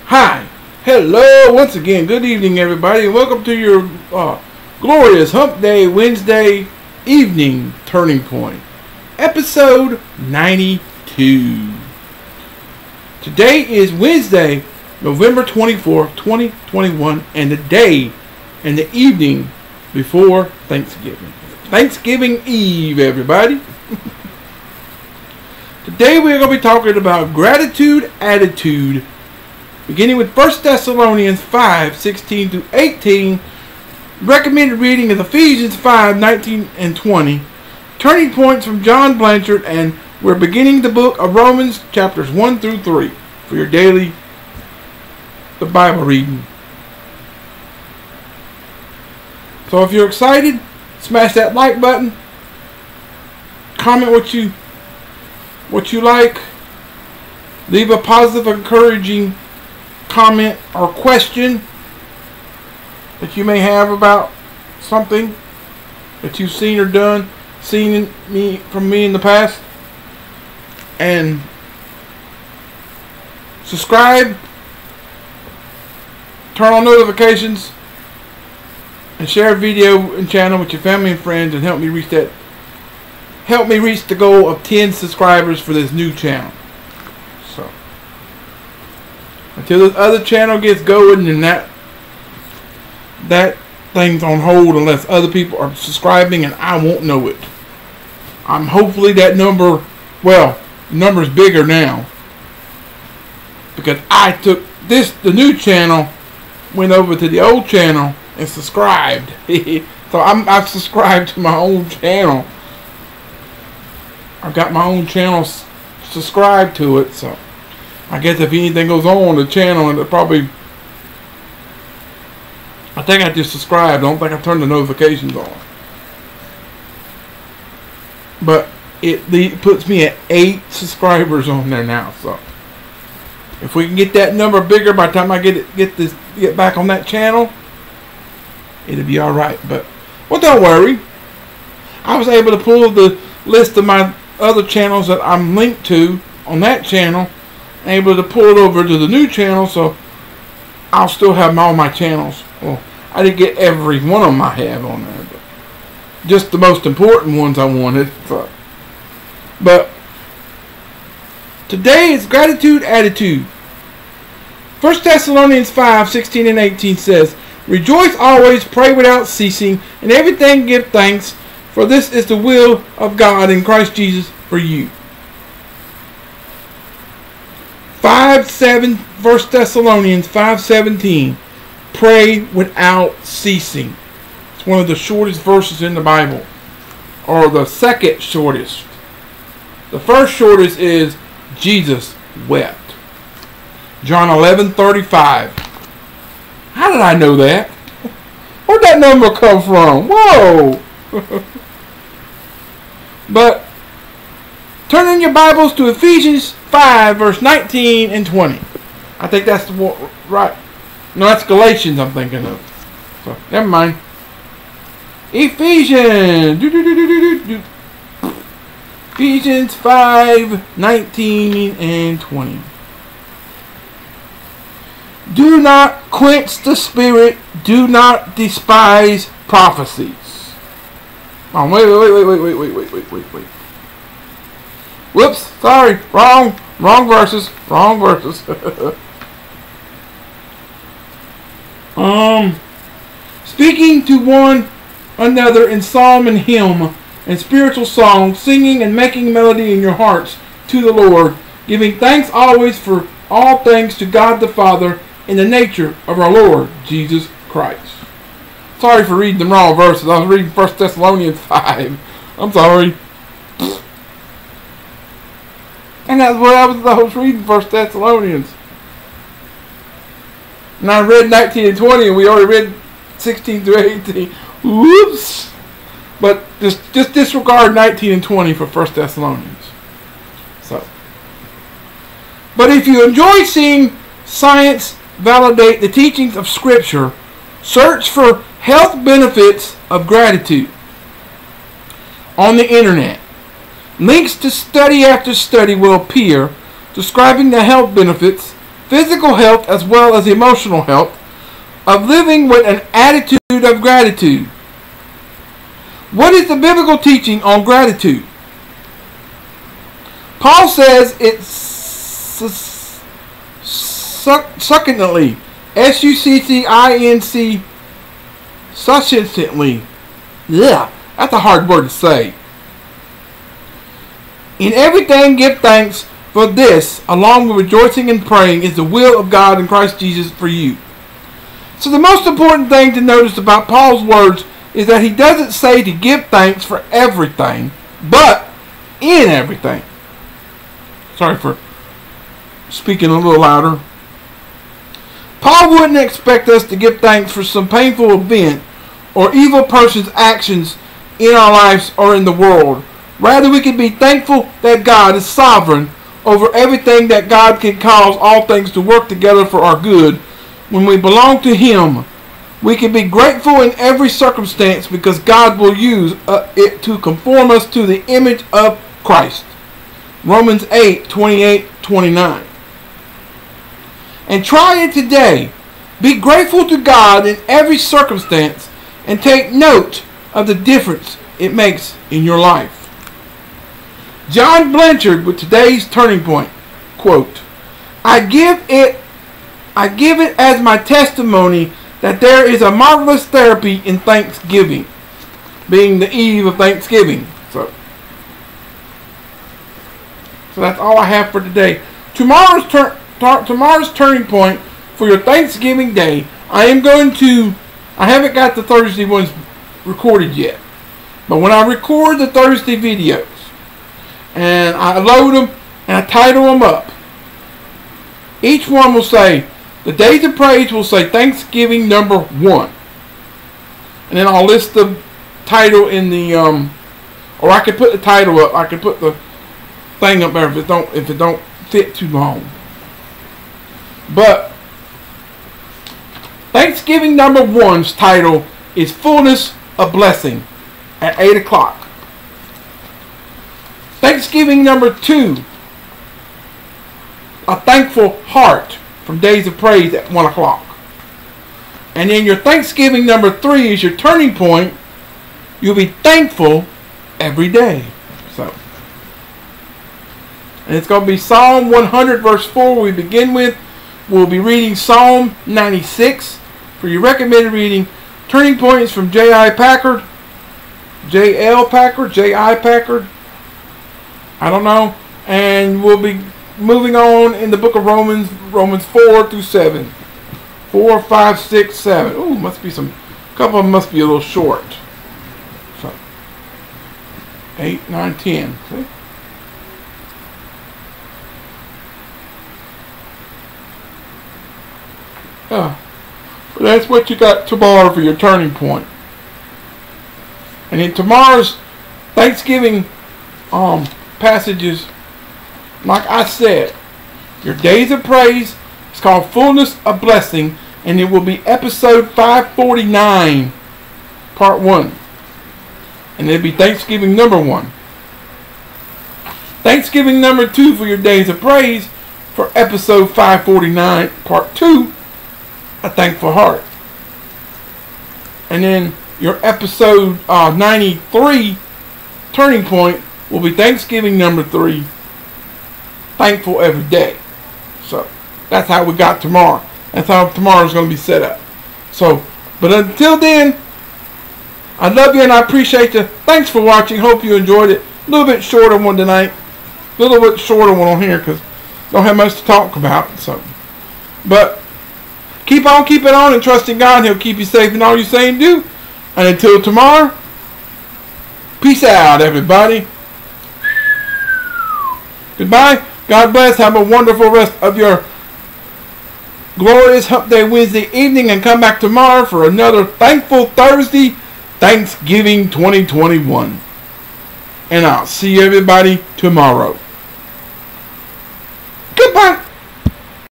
Hi, hello, once again, good evening everybody, and welcome to your glorious Hump Day Wednesday evening Turning Point, episode 92. Today is Wednesday, November 24th, 2021, and the day and the evening before Thanksgiving. Thanksgiving Eve, everybody. Today we are going to be talking about gratitude attitude, beginning with 1 Thessalonians 5:16 through 18. Recommended reading is Ephesians 5:19 and 20. Turning points from John Blanchard, and we're beginning the book of Romans chapters 1 through 3 for your daily Bible reading. So if you're excited, smash that like button. Comment what you like. Leave a positive, encouraging comment or question that you may have about something that you've seen or done, from me in the past. And subscribe, turn on notifications, and share a video and channel with your family and friends, and help me reach the goal of 10 subscribers for this new channel. So until this other channel gets going, and that thing's on hold unless other people are subscribing, and I won't know it. Hopefully that number, the number's bigger now, because I took the new channel, went over to the old channel and subscribed. So I've subscribed to my own channel. I've got my own channel subscribed to it, so I guess if anything goes on the channel, it'll probably, I think I just subscribed. I don't think I turned the notifications on. But it puts me at 8 subscribers on there now, so if we can get that number bigger by the time I get back on that channel, it'll be alright. But don't worry. I was able to pull the list of my other channels that I'm linked to on that channel, able to pull it over to the new channel, so I'll still have all my channels. Well, I didn't get every one of them I have on there, but just the most important ones I wanted. So. But today is gratitude attitude. 1 Thessalonians 5:16 and 18 says, "Rejoice always, pray without ceasing, and everything give thanks, for this is the will of God in Christ Jesus for you." 1 Thessalonians 5:17, pray without ceasing. It's one of the shortest verses in the Bible, or the second shortest. The first shortest is Jesus wept. John 11:35. How did I know that? Where'd that number come from? Whoa! But turn in your Bibles to Ephesians 5 verse 19 and 20. I think that's the one, right? No, that's Galatians I'm thinking of. So never mind. Ephesians. Ephesians 5:19 and 20. Do not quench the spirit. Do not despise prophecies. Oh, wait. Whoops, sorry. Wrong verses. Speaking to one another in psalm and hymn and spiritual song, singing and making melody in your hearts to the Lord, giving thanks always for all things to God the Father in the nature of our Lord Jesus Christ. Sorry for reading the wrong verses. I was reading 1 Thessalonians 5. I'm sorry. And that's what I was reading, 1 Thessalonians. And I read 19 and 20, and we already read 16 through 18. Whoops. But just disregard 19 and 20 for 1 Thessalonians. So. But if you enjoy seeing science validate the teachings of Scripture, search for health benefits of gratitude on the internet. Links to study after study will appear describing the health benefits physical health as well as emotional health, of living with an attitude of gratitude. What is the biblical teaching on gratitude? Paul says it's succinctly, S-U-C-C-I-N-C, succinctly. Yeah, that's a hard word to say. In everything give thanks, for this, along with rejoicing and praying, is the will of God in Christ Jesus for you. So the most important thing to notice about Paul's words is that he doesn't say to give thanks for everything, but in everything. Sorry for speaking a little louder. Paul wouldn't expect us to give thanks for some painful event or evil person's actions in our lives or in the world. Rather, we can be thankful that God is sovereign over everything, that God can cause all things to work together for our good. When we belong to Him, we can be grateful in every circumstance because God will use it to conform us to the image of Christ. Romans 8:28-29. And try it today. Be grateful to God in every circumstance and take note of the difference it makes in your life. John Blanchard with today's Turning Point, quote, I give it as my testimony that there is a marvelous therapy in Thanksgiving, being the eve of Thanksgiving. So that's all I have for today. Tomorrow's Turning Point for your Thanksgiving Day. I haven't got the Thursday ones recorded yet, but when I record the Thursday videos and I load them and I title them up, each one will say, the Days of Praise will say Thanksgiving number 1. And then I'll list the title in the, or I can put the title up. I can put the thing up there if it don't fit too long. But Thanksgiving number 1's title is Fullness of Blessing at 8 o'clock. Thanksgiving number 2, A Thankful Heart, from Days of Praise at 1 o'clock. And then your Thanksgiving number 3 is your turning point. You'll be thankful every day. So, and it's going to be Psalm 100 verse 4 we begin with. We'll be reading Psalm 96 for your recommended reading. Turning points from J.I. Packard, J.L. Packard, J.I. Packard, I don't know. And we'll be moving on in the book of Romans 4 through 7. 4, 5, 6, 7. Ooh, must be some, a couple of them must be a little short. So, 8, 9, 10. See? But that's what you got tomorrow for your turning point. And in tomorrow's Thanksgiving passages, like I said, your Days of Praise is called Fullness of Blessing, and it will be episode 549, part 1. And it'll be Thanksgiving number 1. Thanksgiving number 2 for your Days of Praise for episode 549, part 2, A Thankful Heart. And then your episode 93 Turning Point will be Thanksgiving number 3, Thankful Every Day. So that's how we got tomorrow. That's how tomorrow's going to be set up. So, but until then, I love you and I appreciate you. Thanks for watching. Hope you enjoyed it. A little bit shorter one tonight. A little bit shorter one on here because don't have much to talk about. So, but keep on keeping on and trusting God. He'll keep you safe in all you say and do. And until tomorrow, peace out, everybody. Goodbye. God bless. Have a wonderful rest of your glorious Hump Day Wednesday evening, and come back tomorrow for another Thankful Thursday, Thanksgiving 2021. And I'll see everybody tomorrow. Goodbye.